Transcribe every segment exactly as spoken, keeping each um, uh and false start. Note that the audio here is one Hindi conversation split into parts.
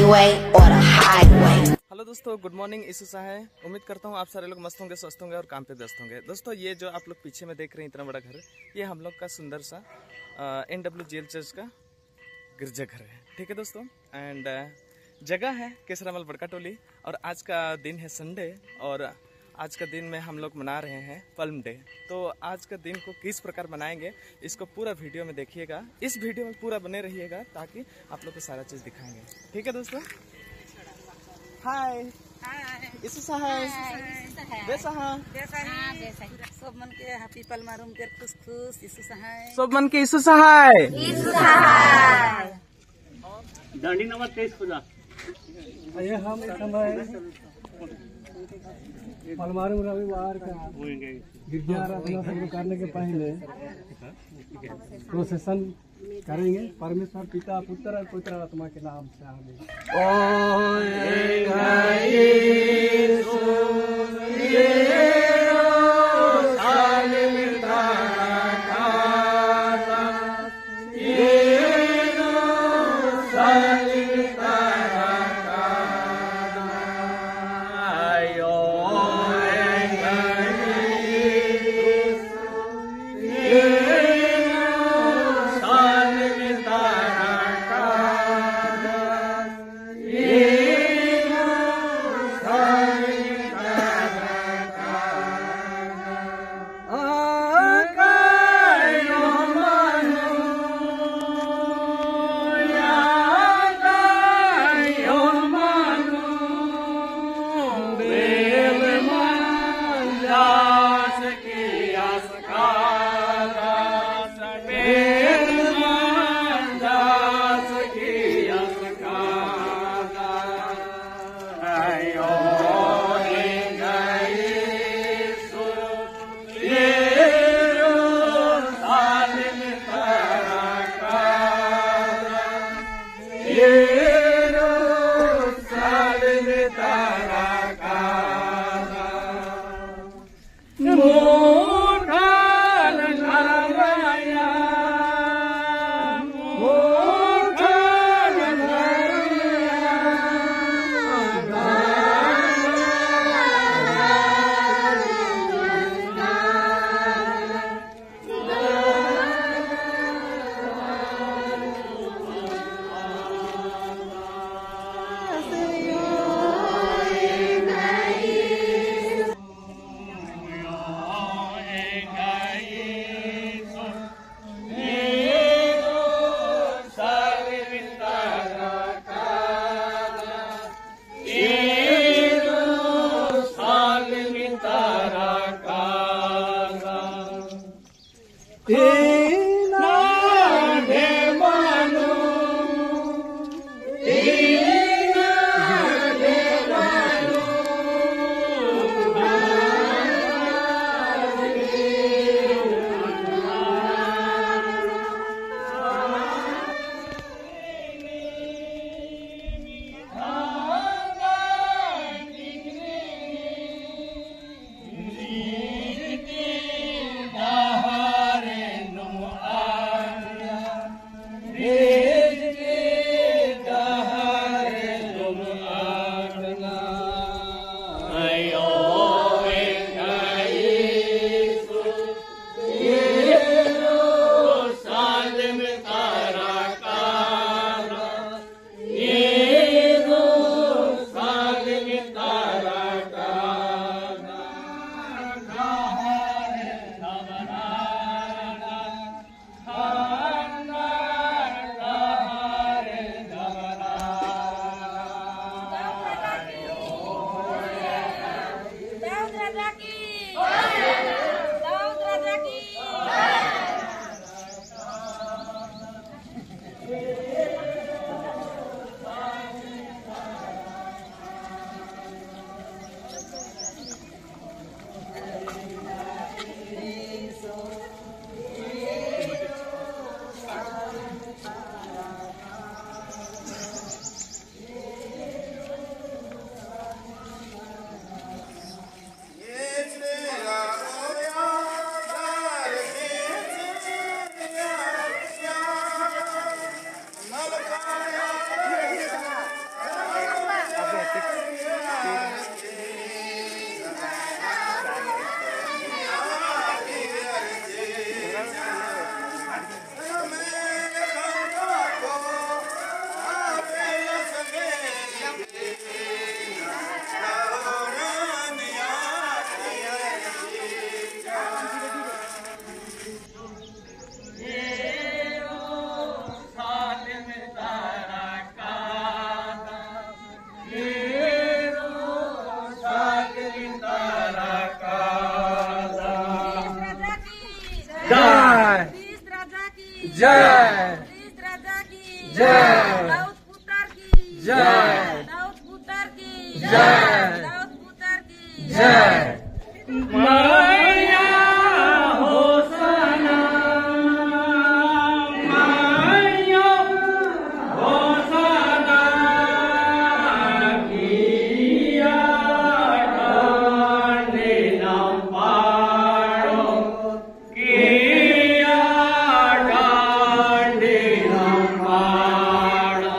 byway or the highway. Hello दोस्तों, गुड मॉर्निंग। ईसूसा है। उम्मीद करता हूँ आप सारे लोग मस्त होंगे, स्वस्थ होंगे और काम पे व्यस्त होंगे। दोस्तों, ये जो आप लोग पीछे में देख रहे हैं इतना बड़ा घर, ये हम लोग का सुंदर सा N W G L church का गिरजाघर है। ठीक है दोस्तों, एंड जगह है केसरामल बड़का टोली। और आज का दिन है संडे और आज का दिन में हम लोग मना रहे हैं पल्म डे। तो आज का दिन को किस प्रकार मनाएंगे इसको पूरा वीडियो में देखिएगा। इस वीडियो में पूरा बने रहिएगा ताकि आप लोग को सारा चीज़ दिखाएंगे। ठीक है दोस्तों। हाय ईसूसा है बेसा है सब मन के हैप्पी पल्मा रूम के खुश खुश ईसूसा है सब मन के ईसूसा है ईसूसा है दांडी नंबर तेईस खुदा ये हम समय पलमारू रविवार का गिरजा आराधना शुरू करने के पहले प्रोसेसन करेंगे। परमेश्वर पिता पुत्र और पवित्र आत्मा के नाम से आमीन। No जय कृष्ण राजा की जय कृष्ण राजा की जय दाऊद पुत्र की जय दाऊद पुत्र की जय दाऊद पुत्र की जय मैया होसना मैया होसना किया डांडे नाम पाड़ो किया डांडे नाम पाड़ो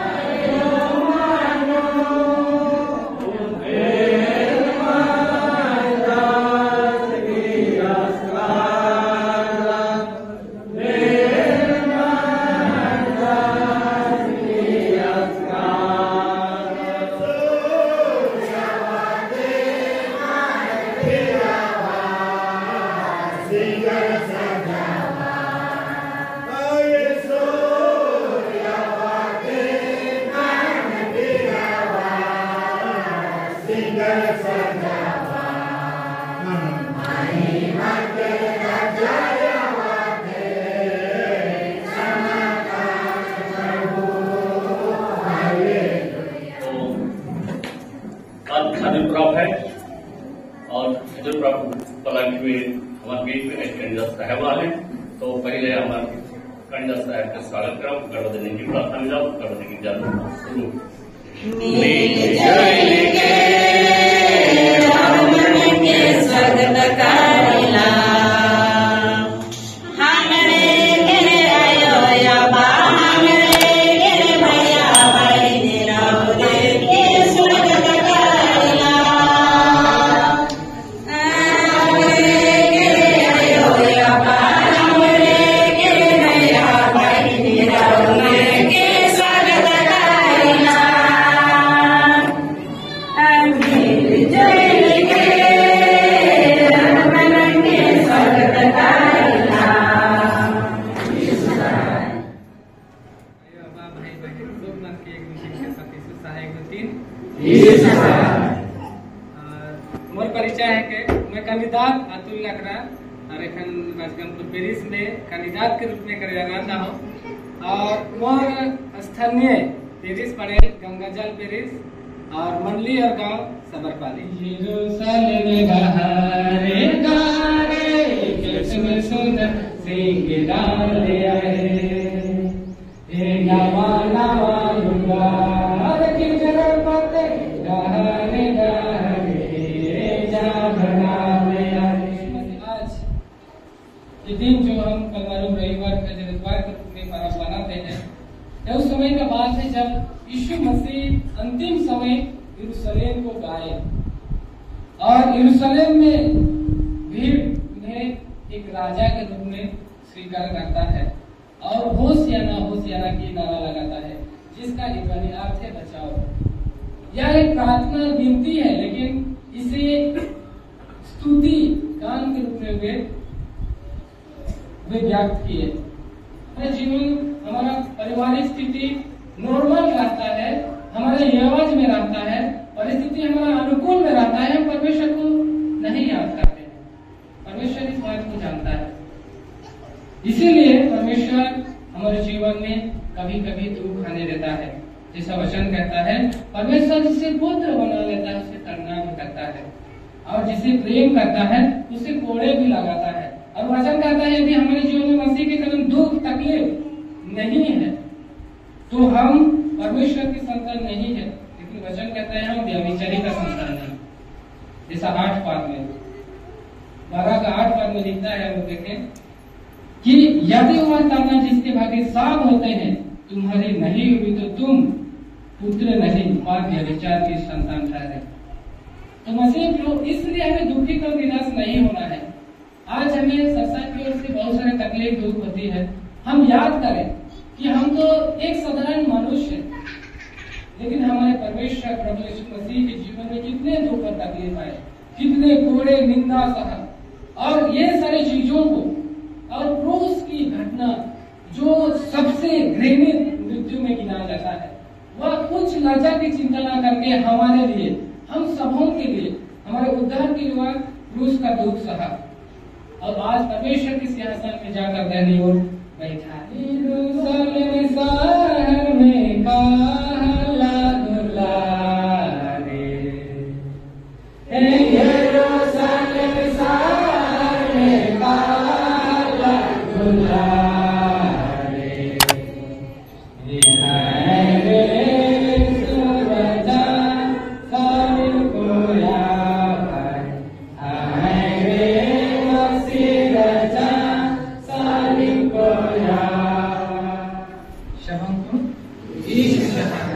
आज खादिल प्रॉप है और खादिल प्रॉप पलांट में हमारे बीच में कंडा साहब आए तो पहले हमारे कंडा साहब का स्वागत करो कर देने की प्रार्थना जाओ कर देने की इजाजत शुरू मोर परिचय है के मैं कैंडिडेट अतुल लकड़ा और एखन राजगंजपुर पेरिस में कैंडिडेट के रूप में करे जाना हूँ और मोर स्थानीय पेरिस पड़े गंगाजल पेरिस और मंडली और गांव सबरपाली ये दिन जो हम कल मालूम रविवार का जब इतवार के रूप में पर्व मनाते हैं यह उस समय का बात है जब यीशु मसीह अंतिम समय यरूशलेम को गए और यरूशलेम में भीड़ उन्हें एक राजा के रूप में स्वीकार करता है और होशियाना होशियाना की नारा लगाता है जिसका एक अर्थ है बचाओ। यह एक प्रार्थना विनती है लेकिन इसे स्तुति गान के रूप में वे वे व्यक्त किए। हमारा जीवन हमारा पारिवारिक स्थिति नॉर्मल रहता है, हमारे यवज में रहता है, परिस्थिति हमारा अनुकूल में रहता है, हम परमेश्वर को नहीं याद करते हैं। परमेश्वर इस बात को जानता है, इसीलिए परमेश्वर हमारे जीवन में कभी कभी दुख आने देता है। जैसा वचन कहता है परमेश्वर जिसे पुत्र बना लेता है उसे करना भी करता है और जिसे प्रेम करता है उसे कोड़े भी लगाता है। और वचन कहता है यदि हमारे जीवन में मसीह के कारण दुख तकलीफ नहीं है तो हम परमेश्वर की संतान नहीं है। लेकिन वचन कहता है हम व्यभिचारी का संतान है। जैसा आठ पाद में बारह का आठ पाद में लिखता है, वो देखें कि यदि वह ताना जिसके भाग्य साफ होते हैं तुम्हारी नहीं हुई तो तुम पुत्र नहीं व्यभिचार की संतान ठहरे। तो मसीह लोग इसलिए हमें दुखी और निराश नहीं होना है। आज हमें संसार की ओर से बहुत सारे तकलीफ दुख होती है। हम याद करें कि हम तो एक साधारण मनुष्य हैं, लेकिन हमारे परमेश्वर प्रभु यीशु मसीह के जीवन में कितने दुख और तकलीफ आए, कितने कोड़े निंदा सहा और ये सारी चीजों को और क्रूस की घटना जो सबसे घृणित मृत्यु में गिना जाता है, वह कुछ लज्जा की चिंता न करके हमारे लिए, हम सबों के लिए, हमारे उद्धार के लिए क्रूस का दुख सहा और आज परमेश्वर के सिंहासन में जाकर दाहिनी ओर बैठा है। यरूशलेम शहर में काला दुलारे, हे यरूशलेम शहर में काला दुलारे, रिहाई रे सूरजा साबिर को यावर, हाय रे मसीह रजा साबिर को यावर। शबंग को ईश